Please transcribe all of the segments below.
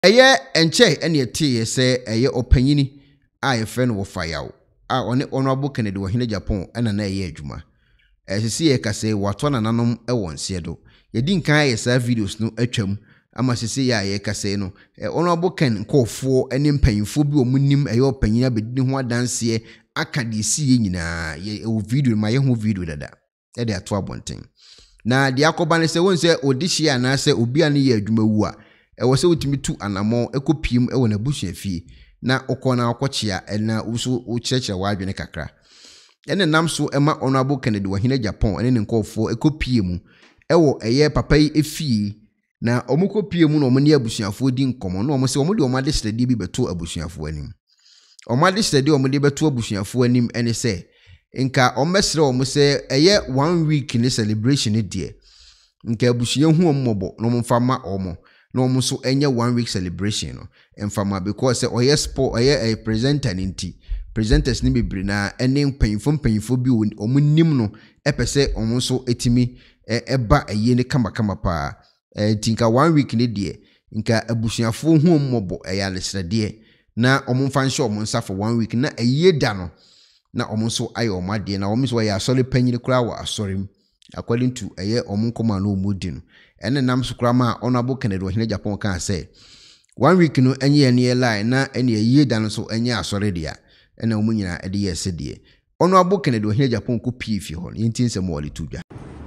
Eye enche ene ete se eye opanyini a ye friend wo fayawo a one honorable Kennedy wo hene Agyapong ena na eye adwuma sisi ye kase wato nananom ewon siedo ye di nkan ye sa videos no atwam ama sisi ya ye kase no honorable Ken nkofo ene mpanyimfo bi omunim eye opanyini abedi ho adanse aka de si ye nyina ye video ma ye ho video dada e de ato abonten na de akoba ne se won se odishi ana se obi an ye adwuma wu a ewo se utimi tu anamo ekopiem ewo na busua fie na okona akochia na uso ukyekye wadwene kakra ene nam so ema honorable Kennedy wo hene Agyapong ene nkofo ekopiem ewo eye papa yi efie na omukopiem no omne abusuafo di nkomo na omse omde omade stedi bi beto abusuafo anim omade stedi omde beto abusuafo anim ene se nka omesre omse eye 1 week ni celebration die nka abusua hu ommobo no mfama omo no muso enye 1 week celebration no emfama because oye sport oye a presenter ninti presenters ni bebre na ene mpanyimfo bi omunim no epese omuso etimi eba eye ne kama pa tinka 1 week ni de nka abusuafo hu ommobo eya lesrede na omumfa nso omunsa for 1 week na eye da no na omunso aye omade na omunso ya asori panyini kura wa asorim according to eye omunkoma no omudi no ene nam so kura ma honorable Kennedy wo hene Agyapong kan say 1 week no enye ene line na ene eye da no so enye asori dia ene omunyina ede yese die honorable Kennedy wo hene Agyapong ko pfi ho yintin se mo wale tudwa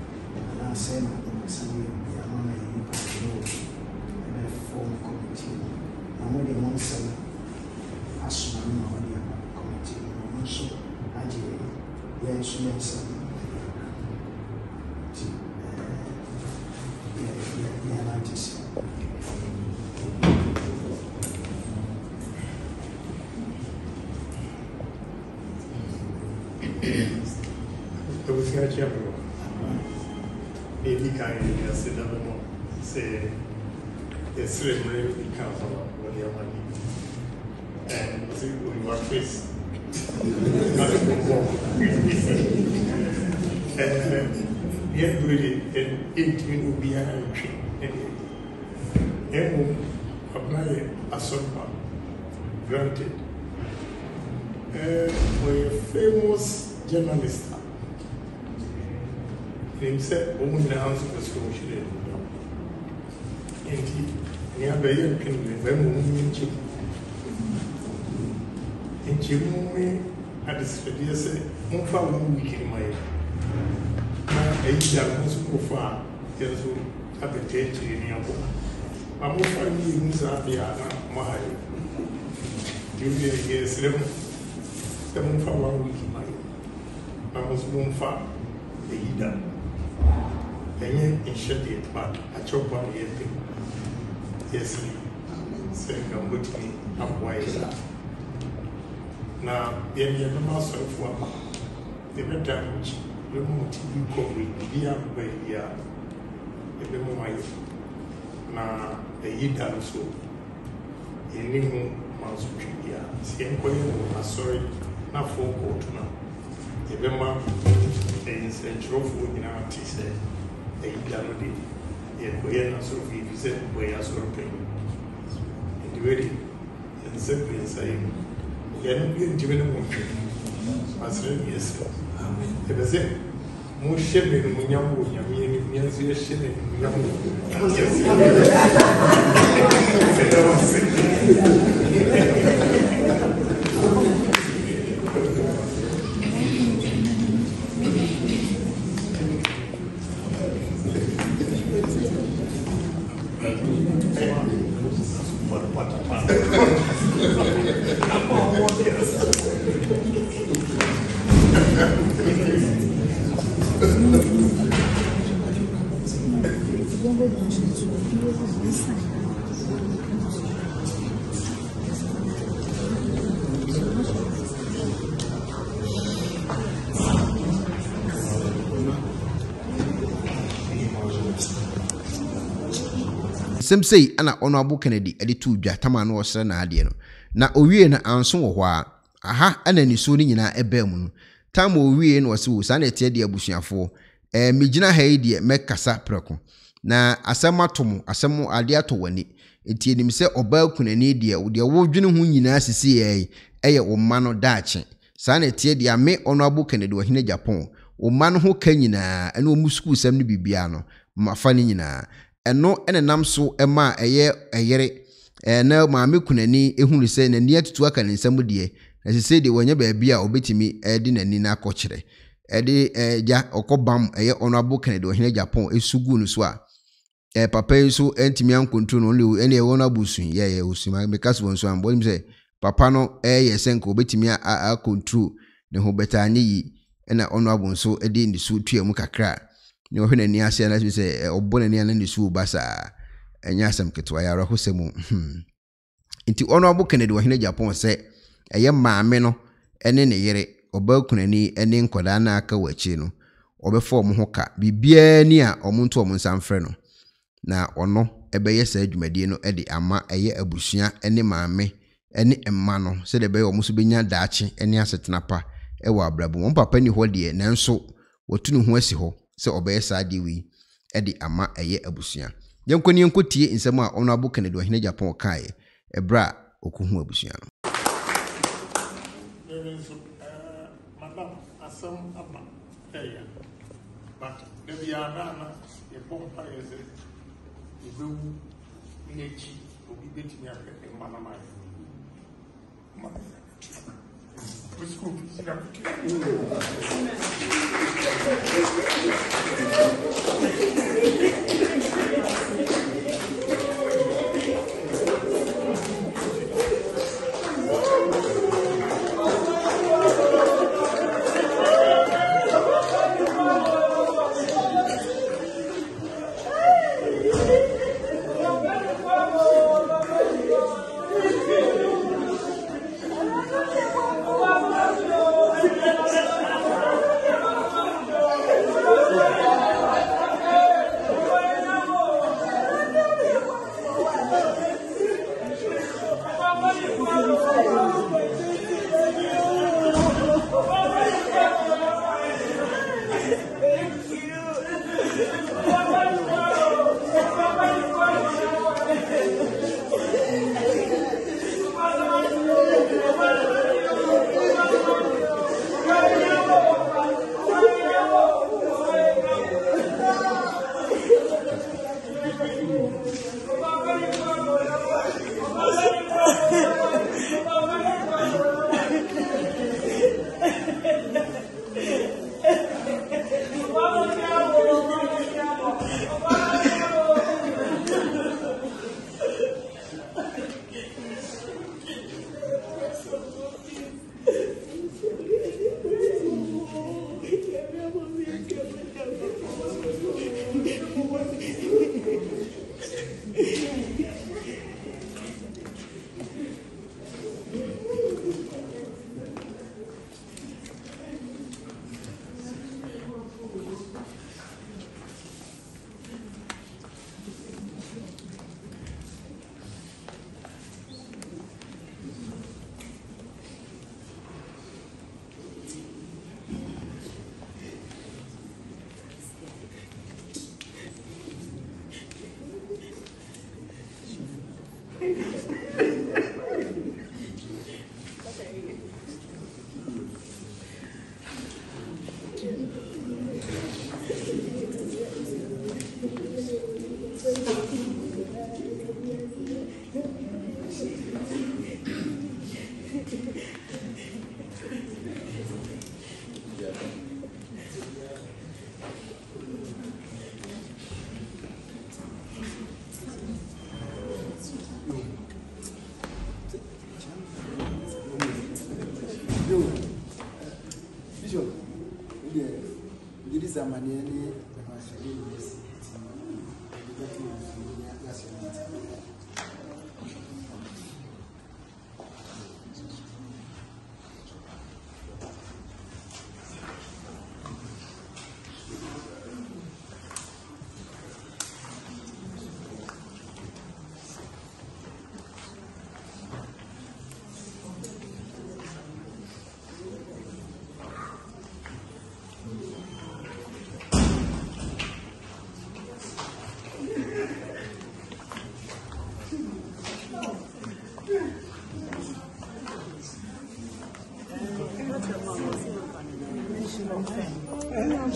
Agyapong. Ele cai e assim dá bom. Se esse lembra de casa lá, onde é ali. Você o work face. Nada bom. E really intimate will be a tree. Apply a sofa. Granted. For a famous journalist. He said, "Woman, the house of the school should end." And he had a young king, when woman in Chip. And Chip had this idea, say, "Wofa 1 week in my a year was so far, there's a potato in your book. I'm offering you in Zambia, my you be a year 7 for 1 week in my I was one far a year. And yet, shut it, but I chop on the thing. Yes, say, come with me, I'm wise. Now, the end of the master of one, the red damage, the more TV coverage, the young baby, the more now, a year so. Any more mouse of trivia, see, I'm sorry, not for quarter now. The member is a trophy in our tea set. A year we are so we said we are so paying. And the wedding, and simply saying, we are not going to win a monkey. As yes, it was it. More shipping when you mean, you're shipping. Sem say ana honorable Kennedy editu dwa tama no osre na ade no na owie na anso wo ho aha ana ni so ni nyina eba mu no tama owie no wose wo sa na etie de abusuafo migina ha yi de mekasa preko na asem atomo asem ade ato wani enti enim se oba kunani de wo dwene ho nyina sisi ye wo ma no daache saa na tie de ame Honorable Kennedy Ohene Agyapong wo ma no ho ka nyina ene omu school sam ne bibia no mafa ne nyina eno ene nam so ema eyere na maame kunani ehunu se na nia tutu aka ne nsam de na sese de wonya baabi a obetimi de nani na akɔkyere ja okobam Honorable Kennedy Ohene Agyapong esugu no so a papa so entimi an control no le ene wona busu ye usuma because won so am bolim say papa no ye senko obetimi a control ne ho beta anye yi na Honorable so de ndi so tuamu kakra ne ohwe nani ase na say obona ni an ndi so basa enya asem ketwa ya rahosemu nti Honorable Kennedy Ohene Agyapong say maame no ene ne yere oba kunani ene nkoda na aka wachi no obefo mo hoka bibia ni a omonto omonsamfre no na ono ebeye sa adwumadie no de ama abusua ene maame ene emma no se de be omo so benya daache ene asetena pa ewa abrabo won papa ni ho de nanso watunu ho asi ho se obeye sa de wi de ama abusua yenkoni enkotie nsem a Honorable Kennedy Ohene Agyapong kae ebra okuhu abusua no madam asam ama but the yana ye pompa yeze ibewu nechi obi betimi afete manama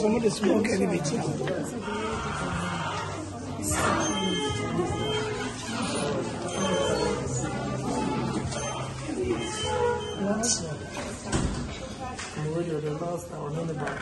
some of the smoke and everything. The last hour, not about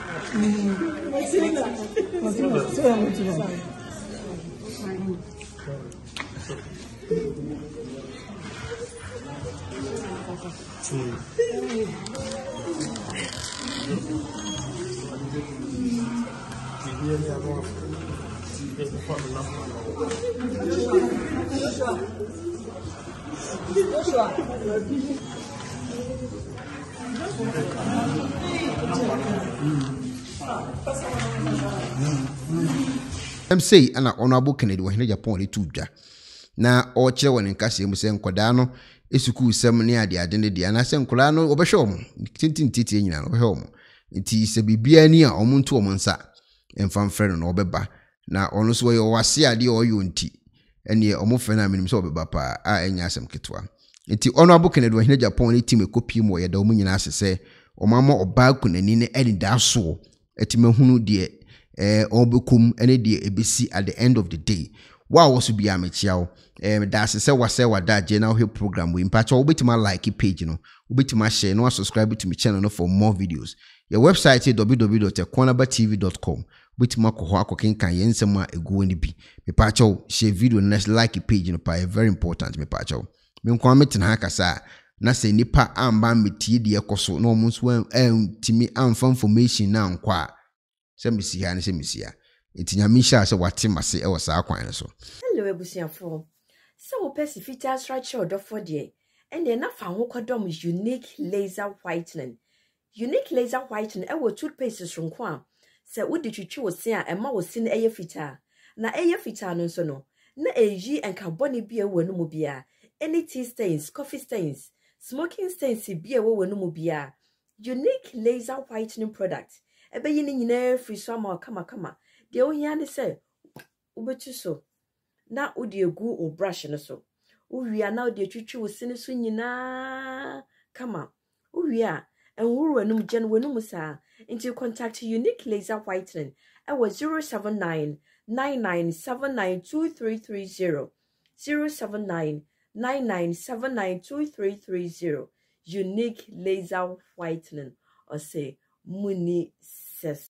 say ana honorable Kennedy wa hina Japan le tudwa na o kire won nkase mu se nkoda no esuku sem ne ade ne de na se nkola no obehwe omo tintintiti nyina no obehwe omo nti se bibia ni a omo ntu omo nsa emfamfre no obeba na ono so ye wase ade oyo nti ene omo fe na minim se obeba pa a enya asem ketwa nti honorable Kennedy wa hina Japan le team ekopi mu ye da omo nyina asese omama oba kunani ne ene da so etimehunu de obekum ene de ebesi at the end of the day wa also be amachiao da se wase wada je na ho program we mpacha obetima like page no obetima share no subscribe to my channel no for more videos your website is www.ekwonabatv.com obetima ko ho akokenkan yensem a egu ni bi mepacha share video next like page no pa very important mepacha me nkwa metin ha kasa na se nipa amba metie de ekoso no mo nso timi amfa information na nkwa semisia ne semisia etinyamisha se wate mase e wasa akwan so. Hello ebusiafo, so pesi fita structure odofo de ende na fa ho kodom unique laser whitening e wo toothpaste sonko a se wodi twitwi wo se a ema wo se na eye fita na eye fita no nso no na eyi enkabone bia wo no mu bia any tea stains, coffee stains, smoking stains bia wo no mu bia unique laser whitening product ebe yi ni nyina free so ma kama de ohia ne se ubetu so na odi egu o brush no so uwia na odi twitwi wo sine so nyina kama uwia enwuru anum je no wanum sa into contact unique laser whitening e was 079 99792330 079 99792330 unique laser whitening or say muni ses